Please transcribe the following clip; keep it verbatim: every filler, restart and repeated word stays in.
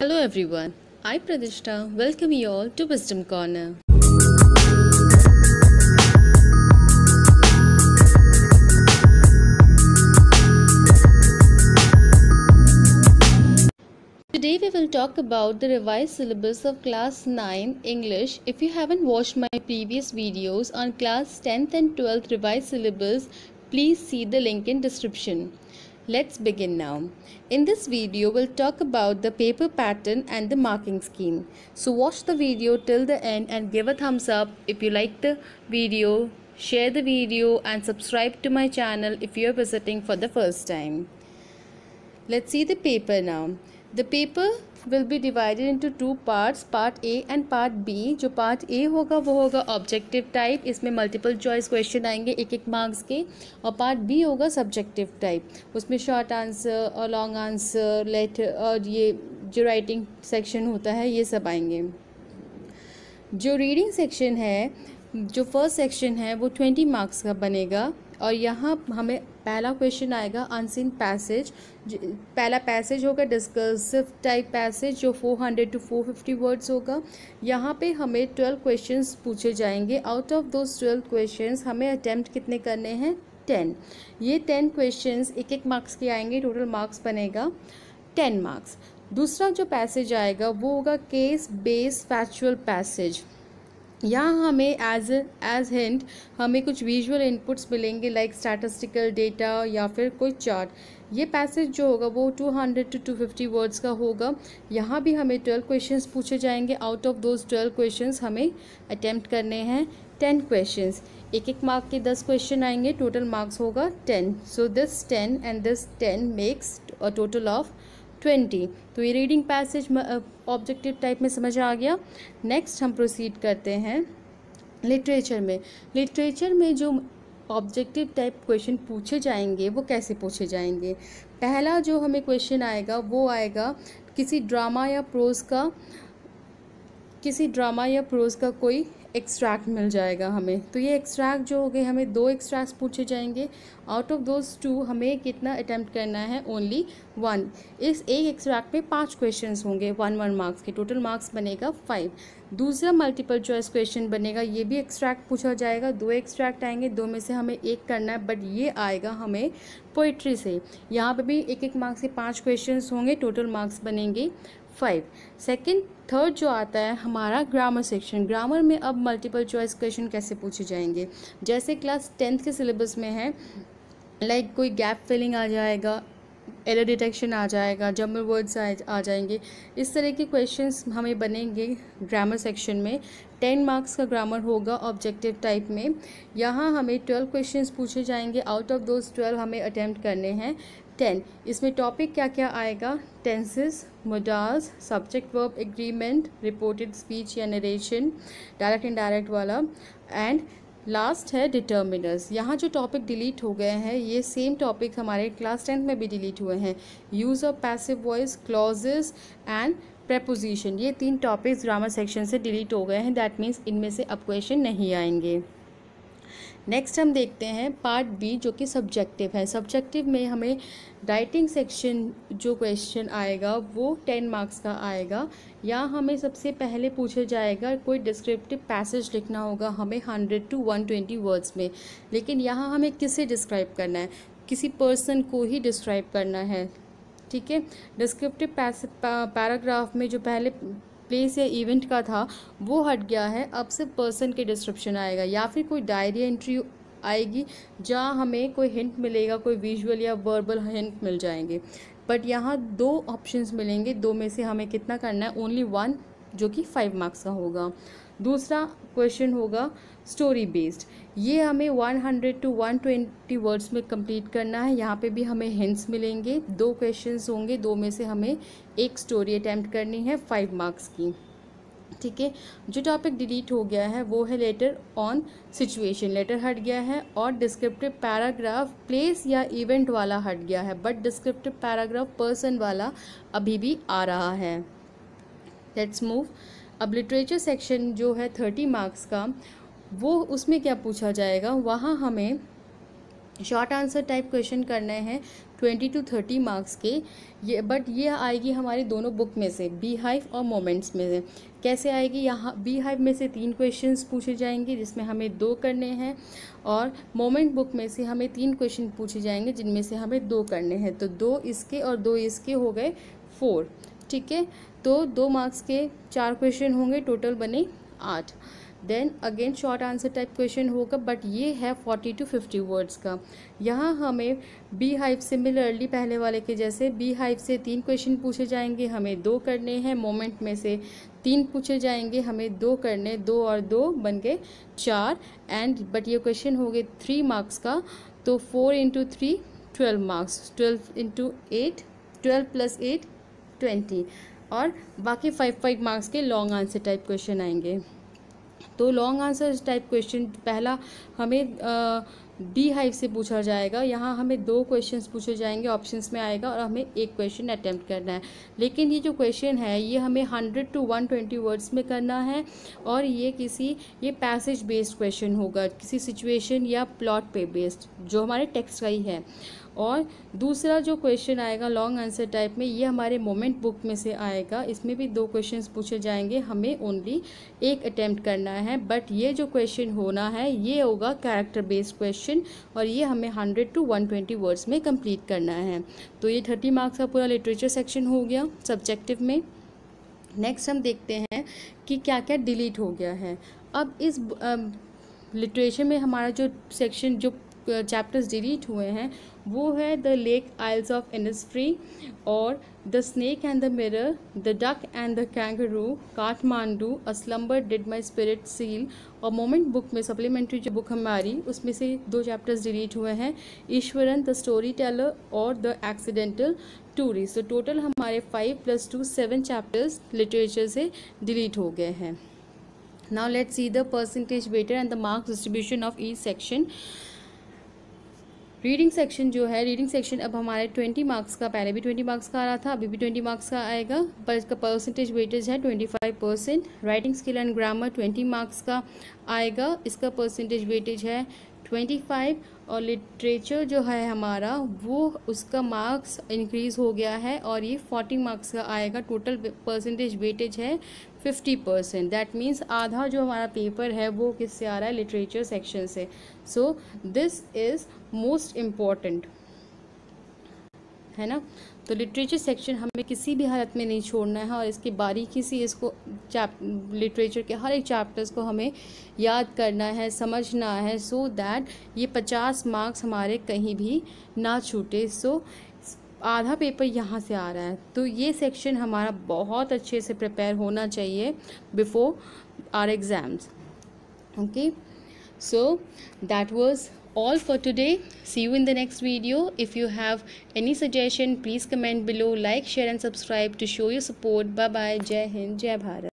Hello everyone, I Pradishta welcome you all to Wisdom Corner. Today we will talk about the revised syllabus of class nine English. If you haven't watched my previous videos on class tenth and twelfth revised syllabus, please see the link in description. Let's begin now. In this video, we'll talk about the paper pattern and the marking scheme. So watch the video till the end and give a thumbs up if you like the video, share the video and subscribe to my channel if you are visiting for the first time. Let's see the paper now. The paper will be divided into two parts, part A and part B. जो part A होगा वो होगा objective type, इसमें multiple choice question आएंगे एक एक marks के, और पार्ट बी होगा सब्जेक्टिव टाइप, उसमें शॉर्ट आंसर और लॉन्ग आंसर, लेटर और ये जो राइटिंग सेक्शन होता है ये सब आएंगे. जो रीडिंग सेक्शन है, जो फर्स्ट सेक्शन है वो ट्वेंटी मार्क्स का बनेगा और यहाँ हमें पहला क्वेश्चन आएगा अनसीन पैसेज. पहला पैसेज होगा डिस्कर्सिव टाइप पैसेज जो four hundred to four fifty words होगा. यहाँ पे हमें ट्वेल्व क्वेश्चंस पूछे जाएंगे. Out of those twelve questions हमें अटैम्प्ट कितने करने हैं? टेन. ये टेन क्वेश्चंस एक एक मार्क्स के आएंगे, टोटल मार्क्स बनेगा टेन मार्क्स. दूसरा जो पैसेज आएगा वो होगा केस बेस्ड फैक्चुअल पैसेज. यहाँ हमें एज एज हिंट हमें कुछ विजुअल इनपुट्स मिलेंगे लाइक स्टैटिस्टिकल डेटा या फिर कोई चार्ट. ये पैसेज जो होगा वो two hundred to two fifty words का होगा. यहाँ भी हमें ट्वेल्व क्वेश्चंस पूछे जाएंगे. Out of those twelve questions हमें अटेम्प्ट करने हैं टेन क्वेश्चंस. एक एक मार्क के दस क्वेश्चन आएंगे, टोटल मार्क्स होगा ten. So this ten and this ten makes a total of twenty. तो ये रीडिंग पैसेज ऑब्जेक्टिव टाइप में समझ आ गया. नेक्स्ट हम प्रोसीड करते हैं लिटरेचर में. लिटरेचर में जो ऑब्जेक्टिव टाइप क्वेश्चन पूछे जाएंगे वो कैसे पूछे जाएंगे? पहला जो हमें क्वेश्चन आएगा वो आएगा किसी ड्रामा या प्रोज का किसी ड्रामा या प्रोज का कोई एक्सट्रैक्ट मिल जाएगा हमें. तो ये एक्सट्रैक्ट जो हो गए, हमें दो एक्सट्रैक्ट्स पूछे जाएंगे. आउट ऑफ दोज टू हमें कितना अटैम्प्ट करना है? Only one. इस एक एक्सट्रैक्ट पे पांच क्वेश्चंस होंगे वन वन मार्क्स के, टोटल मार्क्स बनेगा फाइव. दूसरा मल्टीपल चॉइस क्वेश्चन बनेगा, ये भी एक्सट्रैक्ट पूछा जाएगा. दो एक्सट्रैक्ट आएंगे, दो में से हमें एक करना है, बट ये आएगा हमें पोइट्री से. यहाँ पे भी एक एक मार्क्स के पाँच क्वेश्चंस होंगे, टोटल मार्क्स बनेंगे फाइव. सेकेंड थर्ड जो आता है हमारा ग्रामर सेक्शन. ग्रामर में अब मल्टीपल चॉइस क्वेश्चन कैसे पूछे जाएंगे? जैसे क्लास टेंथ के सिलेबस में है, लाइक like कोई गैप फिलिंग आ जाएगा, एरर डिटेक्शन आ जाएगा, जम्बल वर्ड्स आ, आ जाएंगे. इस तरह के क्वेश्चंस हमें बनेंगे ग्रामर सेक्शन में. टेन मार्क्स का ग्रामर होगा ऑब्जेक्टिव टाइप में. यहाँ हमें ट्वेल्व क्वेश्चंस पूछे जाएंगे. आउट ऑफ दोज ट्वेल्व हमें अटैम्प्ट करने हैं टेन. इसमें टॉपिक क्या क्या आएगा? Tenses, modals, subject verb agreement, reported speech या नरेशन, डायरेक्ट इनडायरेक्ट वाला, एंड लास्ट है डिटर्मिनर्स. यहाँ जो टॉपिक डिलीट हो गए हैं ये सेम टॉपिक हमारे क्लास टेंथ में भी डिलीट हुए हैं. Use of passive voice, clauses and preposition, ये तीन टॉपिक्स ग्रामर सेक्शन से डिलीट हो गए हैं. दैट मीन्स इनमें से अब क्वेश्चन नहीं आएंगे. नेक्स्ट हम देखते हैं पार्ट बी जो कि सब्जेक्टिव है. सब्जेक्टिव में हमें राइटिंग सेक्शन जो क्वेश्चन आएगा वो टेन मार्क्स का आएगा. यहाँ हमें सबसे पहले पूछा जाएगा कोई डिस्क्रिप्टिव पैसेज लिखना होगा हमें hundred to one twenty words में. लेकिन यहाँ हमें किसे डिस्क्राइब करना है? किसी पर्सन को ही डिस्क्राइब करना है. ठीक है. डिस्क्रिप्टिव पैराग्राफ में जो पहले प्लेस या इवेंट का था वो हट गया है. अब सिर्फ पर्सन के डिस्क्रिप्शन आएगा या फिर कोई डायरी एंट्री आएगी जहाँ हमें कोई हिंट मिलेगा, कोई विजुअल या वर्बल हिंट मिल जाएंगे. बट यहाँ दो ऑप्शंस मिलेंगे, दो में से हमें कितना करना है? ओनली वन, जो कि फाइव मार्क्स का होगा. दूसरा क्वेश्चन होगा स्टोरी बेस्ड. ये हमें one hundred to one twenty words में कंप्लीट करना है. यहाँ पे भी हमें हिंट्स मिलेंगे. दो क्वेश्चंस होंगे, दो में से हमें एक स्टोरी अटैम्प्ट करनी है फाइव मार्क्स की. ठीक है. जो टॉपिक डिलीट हो गया है वो है लेटर ऑन सिचुएशन. लेटर हट गया है और डिस्क्रिप्टिव पैराग्राफ प्लेस या इवेंट वाला हट गया है, बट डिस्क्रिप्टिव पैराग्राफ पर्सन वाला अभी भी आ रहा है. Let's move. अब लिटरेचर सेक्शन जो है थर्टी मार्क्स का, वो उसमें क्या पूछा जाएगा? वहाँ हमें शॉर्ट आंसर टाइप क्वेश्चन करने हैं. ट्वेंटी टू थर्टी मार्क्स के ये, बट ये आएगी हमारी दोनों बुक में से, बी हाइव और मोमेंट्स में से। कैसे आएगी? यहाँ बी हाइव में से तीन क्वेश्चंस पूछे जाएंगे जिसमें हमें दो करने हैं, और मोमेंट बुक में से हमें तीन क्वेश्चन पूछे जाएंगे जिनमें से हमें दो करने हैं। तो दो इसके और दो इसके हो गए फोर, ठीक है। तो दो मार्क्स के चार क्वेश्चन होंगे, टोटल बने आठ। Then again short answer type question होगा, बट ये है फोर्टी टू फिफ्टी वर्ड्स का। यहाँ हमें बी हाइव सिमिलरली पहले वाले के जैसे बी हाइव से तीन क्वेश्चन पूछे जाएंगे, हमें दो करने हैं। मोमेंट में से तीन पूछे जाएंगे, हमें दो करने, दो और दो बन गए चार। एंड बट ये क्वेश्चन हो गए थ्री मार्क्स का, तो four into three twelve marks, twelve into eight twelve plus eight twenty, और बाकी फाइव फाइव मार्क्स के लॉन्ग आंसर टाइप क्वेश्चन आएंगे। तो लॉन्ग आंसर टाइप क्वेश्चन पहला हमें बी हाइव से पूछा जाएगा। यहाँ हमें दो क्वेश्चंस पूछे जाएंगे, ऑप्शंस में आएगा, और हमें एक क्वेश्चन अटेम्प्ट करना है। लेकिन ये जो क्वेश्चन है ये हमें hundred to one twenty words में करना है, और ये किसी ये पैसेज बेस्ड क्वेश्चन होगा, किसी सिचुएशन या प्लॉट पे बेस्ड, जो हमारे टेक्स्ट का ही है। और दूसरा जो क्वेश्चन आएगा लॉन्ग आंसर टाइप में, ये हमारे मोमेंट बुक में से आएगा। इसमें भी दो क्वेश्चंस पूछे जाएंगे, हमें ओनली एक अटेम्प्ट करना है। बट ये जो क्वेश्चन होना है ये होगा कैरेक्टर बेस्ड क्वेश्चन, और ये हमें hundred to one twenty words में कंप्लीट करना है। तो ये थर्टी मार्क्स का पूरा लिटरेचर सेक्शन हो गया सब्जेक्टिव में। नेक्स्ट हम देखते हैं कि क्या क्या डिलीट हो गया है। अब इस लिटरेचर में हमारा जो सेक्शन जो चैप्टर्स डिलीट हुए हैं वो है the lake isles of Innisfree, और the snake and the mirror, the duck and the kangaroo, Kathmandu, a slumber did my spirit seal. और मोमेंट बुक में सप्लीमेंट्री जो बुक हमारी उसमें से दो चैप्टर्स डिलीट हुए हैं, ईश्वरन द स्टोरी टेलर और द एक्सीडेंटल टूरिस्ट। तो टोटल हमारे five plus two seven chapters literature से डिलीट हो गए हैं। Now let's see the percentage weighted and the marks distribution of each section. Reading section जो है, रीडिंग सेक्शन अब हमारे ट्वेंटी मार्क्स का, पहले भी ट्वेंटी मार्क्स का आ रहा था, अभी भी ट्वेंटी मार्क्स का आएगा, पर इसका परसेंटेज वेटेज है twenty five percent. Writing skill and grammar twenty marks का आएगा, इसका परसेंटेज वेटेज है ट्वेंटी फाइव। और लिटरेचर जो है हमारा वो उसका मार्क्स इंक्रीज़ हो गया है और ये फोर्टी मार्क्स का आएगा। टोटल परसेंटेज वेटेज है फिफ्टी परसेंट। दैट मीन्स आधा जो हमारा पेपर है वो किससे आ रहा है? लिटरेचर सेक्शन से। So this is most important, है ना। तो लिटरेचर सेक्शन हमें किसी भी हालत में नहीं छोड़ना है, और इसकी बारीकी से इसको चैप लिटरेचर के हर एक चैप्टर्स को हमें याद करना है, समझना है, सो दैट ये पचास मार्क्स हमारे कहीं भी ना छूटे। सो आधा पेपर यहाँ से आ रहा है, तो ये सेक्शन हमारा बहुत अच्छे से प्रिपेयर होना चाहिए before our exams. Okay, so that was all for today. See you in the next video. If you have any suggestion, please comment below, like, share and subscribe to show your support. Bye bye. Jai Hind, Jai Bharat.